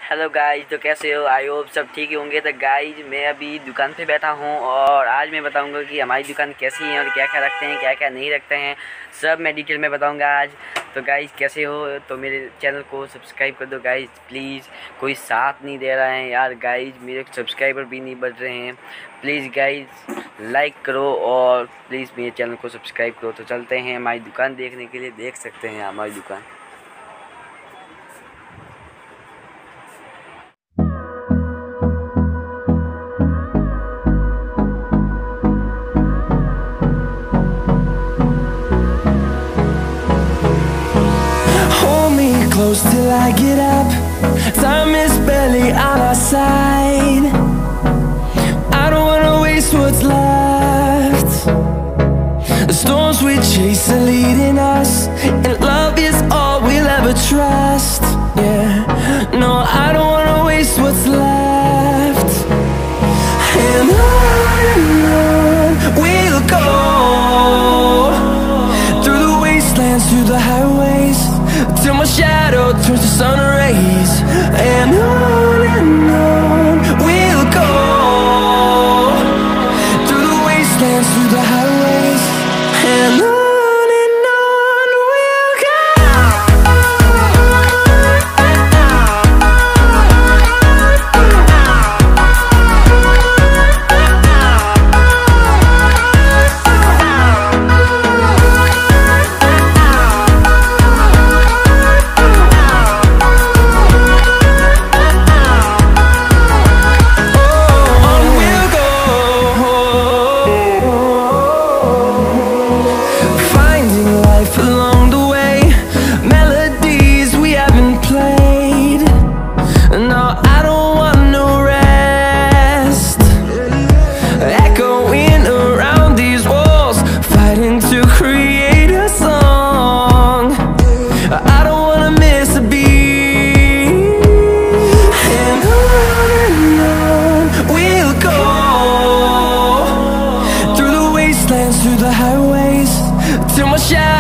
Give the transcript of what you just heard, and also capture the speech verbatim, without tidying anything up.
Hello guys, तो कैसे हो? आई होप सब ठीक ही होंगे। तो गाइज मैं अभी दुकान पे बैठा हूँ और आज मैं बताऊँगा कि हमारी दुकान कैसी है और क्या क्या रखते हैं, क्या क्या नहीं रखते हैं, सब मैं डिटेल में बताऊँगा आज। तो गाइज कैसे हो? तो मेरे चैनल को सब्सक्राइब कर दो गाइज प्लीज़। कोई साथ नहीं दे रहा है यार गाइज, मेरे सब्सक्राइबर भी नहीं बढ़ रहे हैं। प्लीज़ गाइज लाइक करो और प्लीज़ मेरे चैनल को सब्सक्राइब करो। तो चलते हैं हमारी दुकान देखने के लिए। देख सकते हैं हमारी दुकान। Close till I get up. Time is barely on our side. I don't wanna waste what's left. The storms we chase are leading us, and love is all we'll ever trust. Yeah, no, I don't wanna waste what's left. And on and on we'll go, through the wastelands, through the highways, till my shadow turns to sun rays. And on and on we'll go, through the wastelands, through the highways, and on. Through the highways, till my shadow